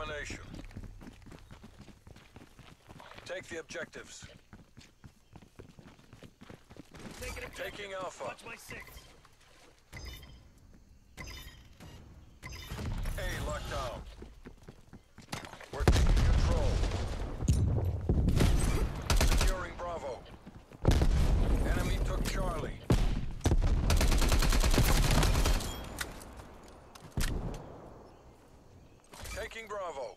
Domination. Take the objectives. Taking Alpha. Watch my six. A locked down. We're taking control. Securing Bravo. Enemy took Charlie. Taking Bravo.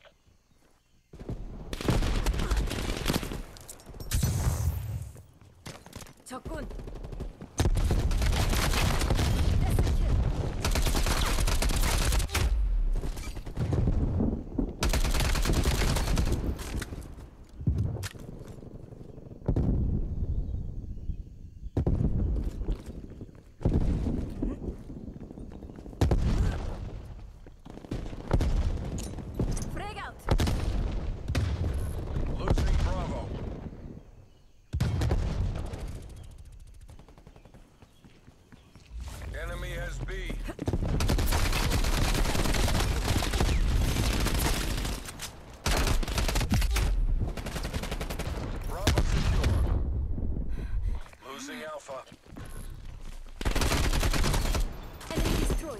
적군. Frag out. Losing Bravo. Enemy has B. Bravo secure. Losing Alpha. Enemy destroyed.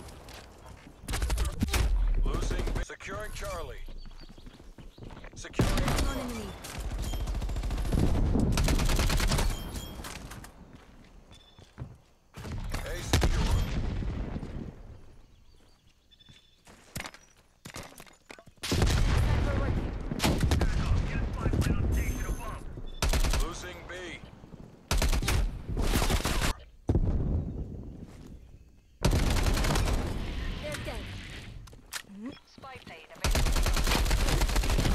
Losing B. Securing Charlie. Securing On Alpha. enemy. A secure. Sniper working. Losing B. They're dead. Spy plane available.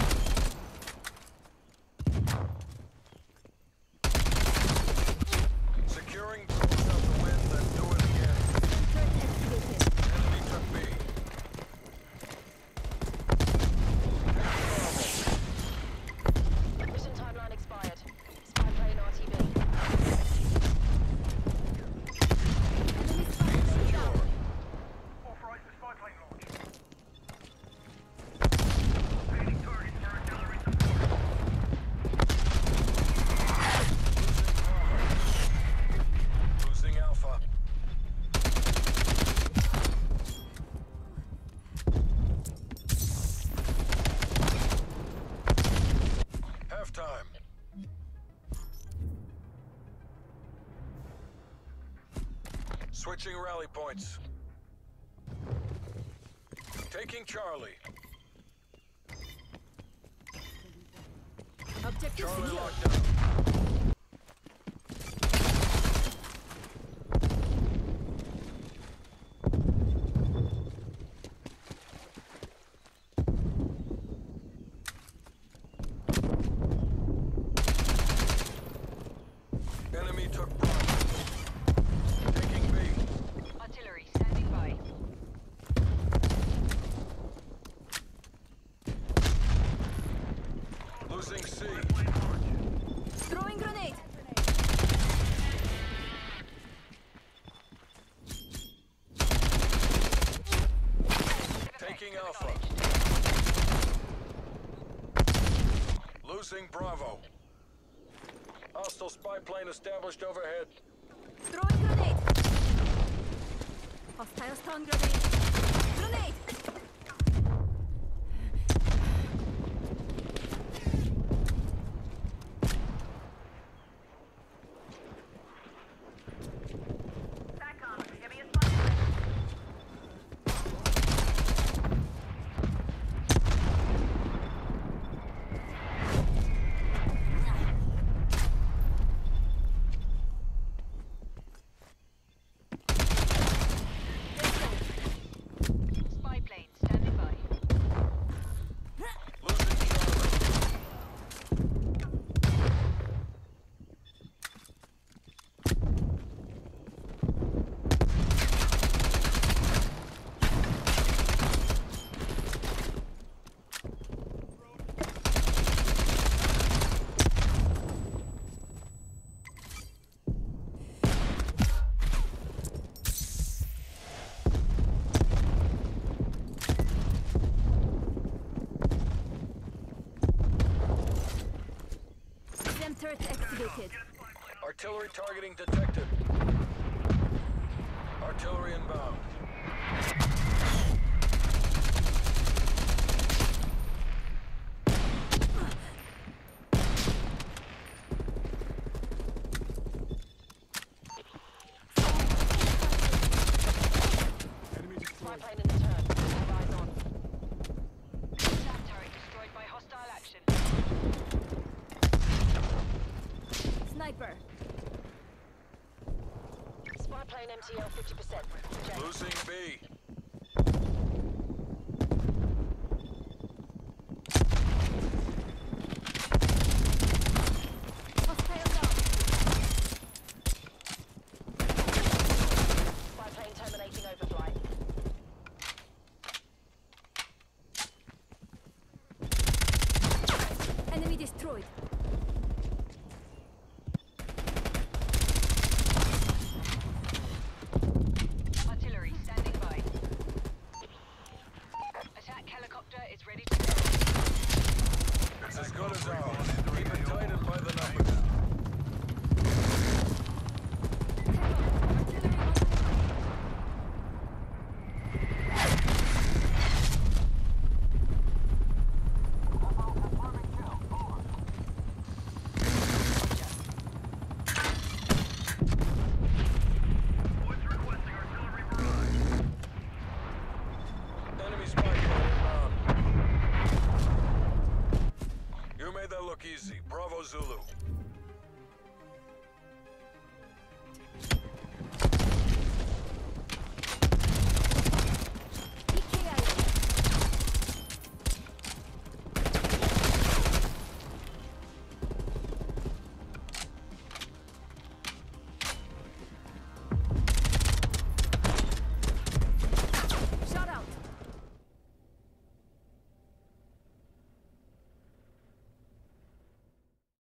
Securing. Close out the wind, then do it again. Turret activated. Enemy took B. Mission timeline expired. Spy plane RTV. Enemy spy plane down. Authorized the spy plane launch. Painting target for artillery support. Losing Alpha. Halftime. Switching rally points. Taking Charlie. Objective Charlie secure. locked down. Enemy took Bravo. Taking B. Artillery standing by. Losing C. Throwing grenade. Taking Alpha. Losing Bravo. Hostile spy plane established overhead. Throwing grenade. Hostile stun grenade. Grenade. Spy planes spotted. Artillery targeting detected. Artillery inbound. Spy plane in the turn. Have eyes on. Sat turret destroyed by hostile action. Sniper. Spy plane MTL 50%. Check. Losing B. Hostile down. Spy plane terminating overflight. Enemy destroyed. Artillery standing by. Attack helicopter is ready to go. It's as good as ours. Keep it tight and by the numbers. Artillery on the line. What's requesting artillery barrage? Enemy spy plane inbound. You made that look easy. Bravo Zulu.